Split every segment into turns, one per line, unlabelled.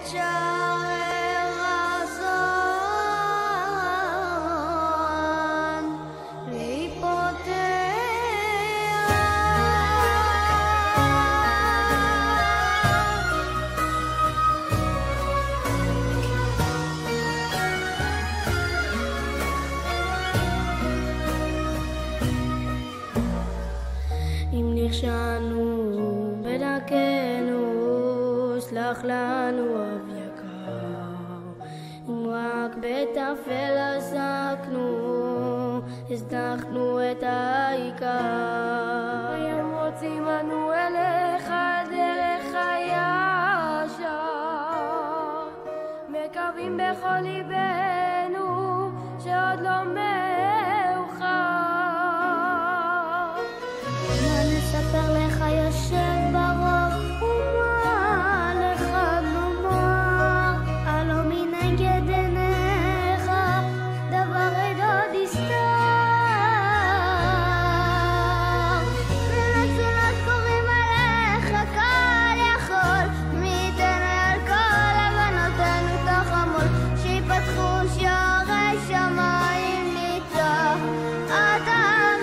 שער רזון להיפותח. אם נכשלנו בדרכנו, סלח לנו אב יקר. אם רק בטפל עסקנו, הזנחנו את העיקר. הם רוצים אנו אליך דרך הישר, מקווים בכל ליבנו שעוד לא מאוחר. נספר לך יושב ברוב ומה לך נאמר, הלא מנגד עיניך דבר עוד יסתר. ולצולות קוראים עליך כל יכול, מי ייתן על כל הבנותינו תחמול, שיפתחו שערי שמיים ניצח אתה.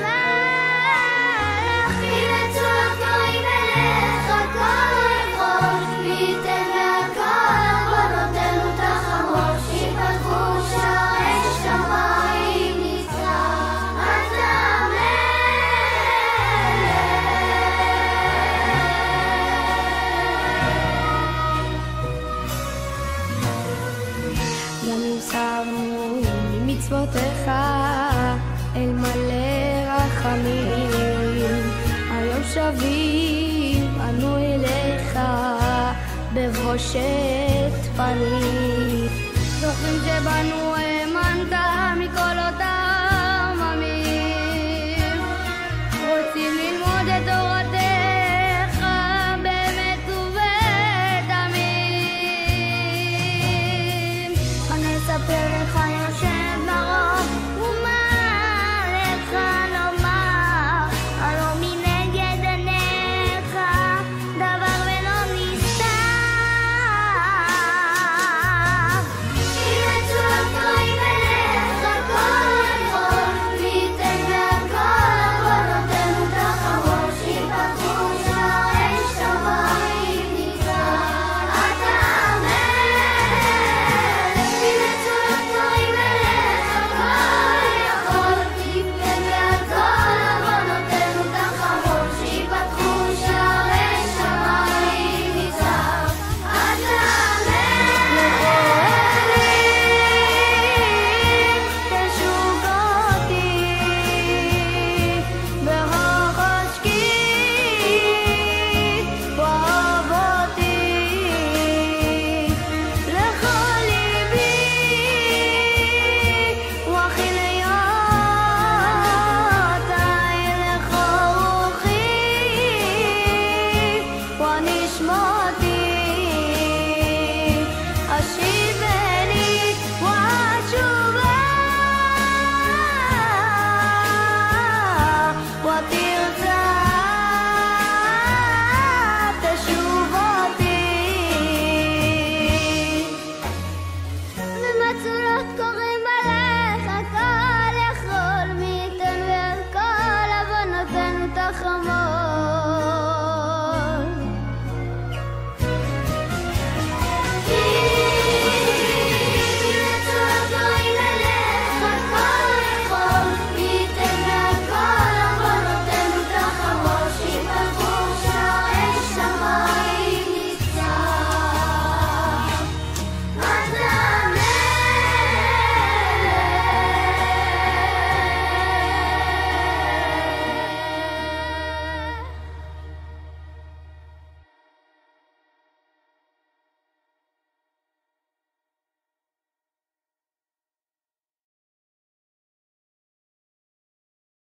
גם נמסרנו ממצוותיך אל מלא רחמים, היום שבים אנו אליך בבושת פנים. זוכרים שבנו האמנת מכל אותה